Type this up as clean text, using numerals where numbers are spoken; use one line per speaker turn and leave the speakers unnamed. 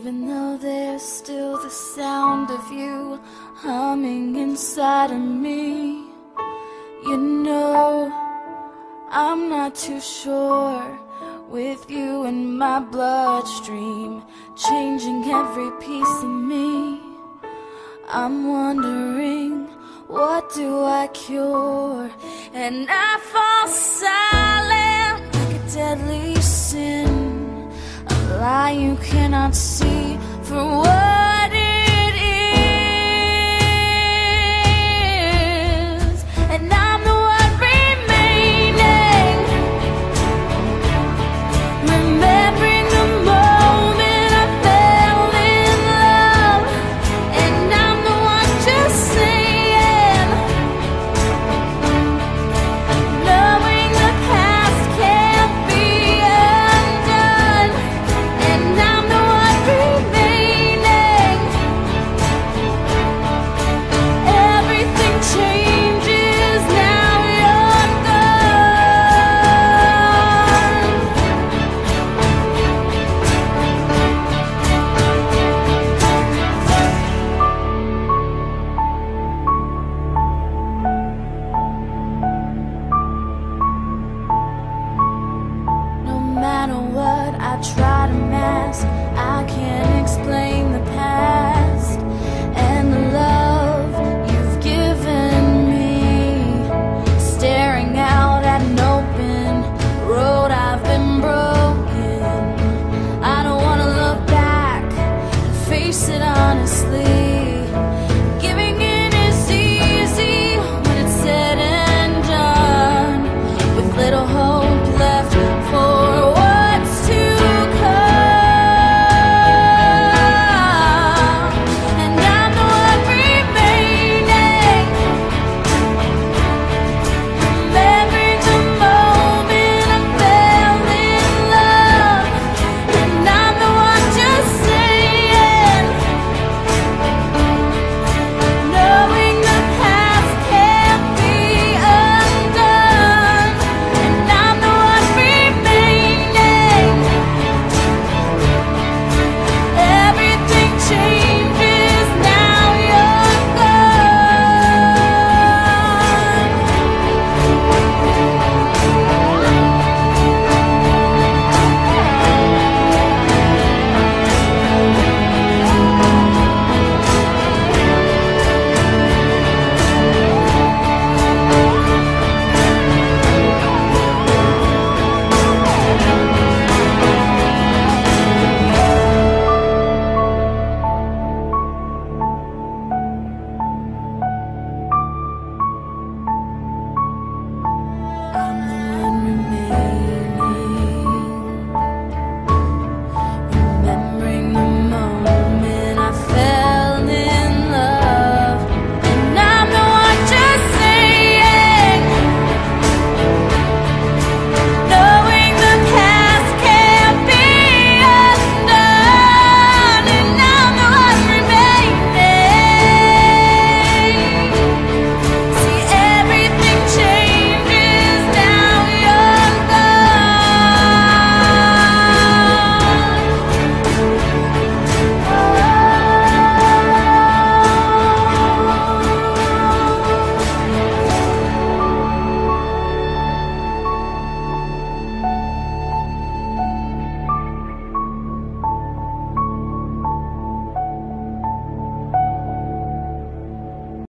Even though there's still the sound of you humming inside of me, you know I'm not too sure. With you in my bloodstream, changing every piece of me, I'm wondering, what do I cure? And I fall silent like a deadly sin, a lie you cannot see for what it is. And I'm the one remaining, remembering the moment I fell in love. And I'm the one just saying, knowing the past can't be undone. And I'm the one remaining. Everything changes now you're gone. No matter what I try to mask,